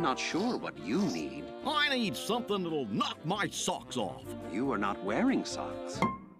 I'm not sure what you need. I need something that'll knock my socks off. You are not wearing socks.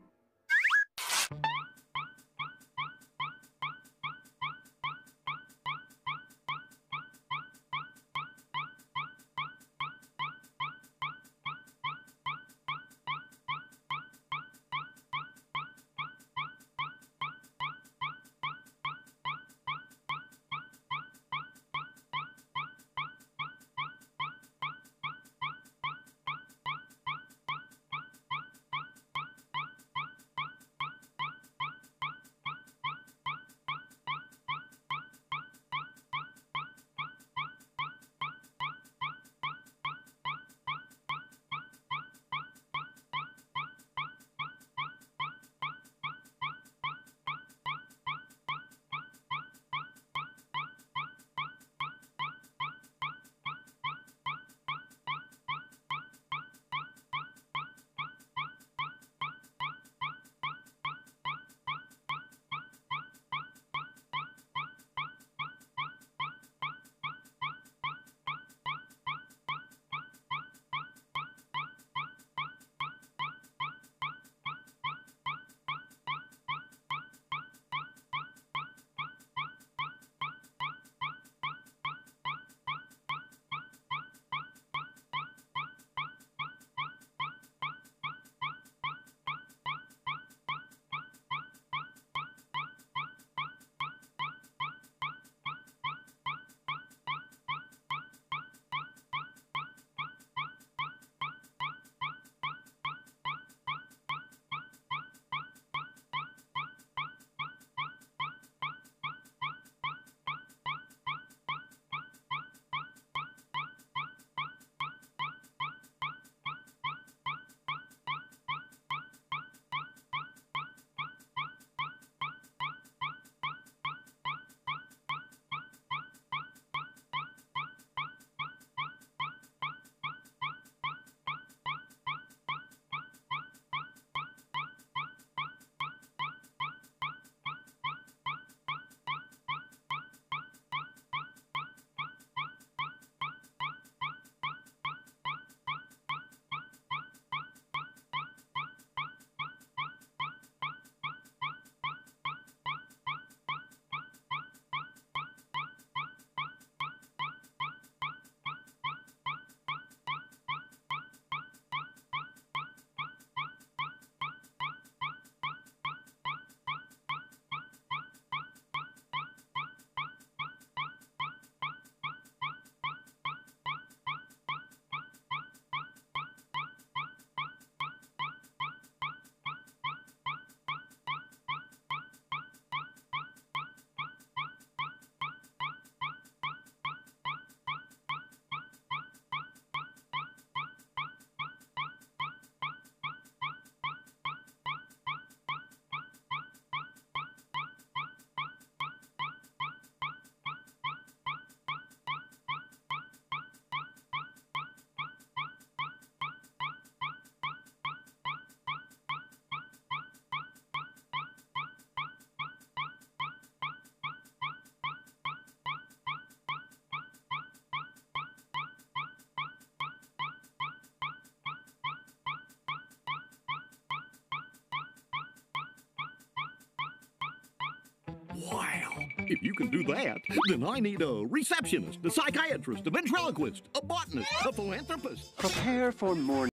Wow. If you can do that, then I need a receptionist, a psychiatrist, a ventriloquist, a botanist, a philanthropist. Prepare for morning.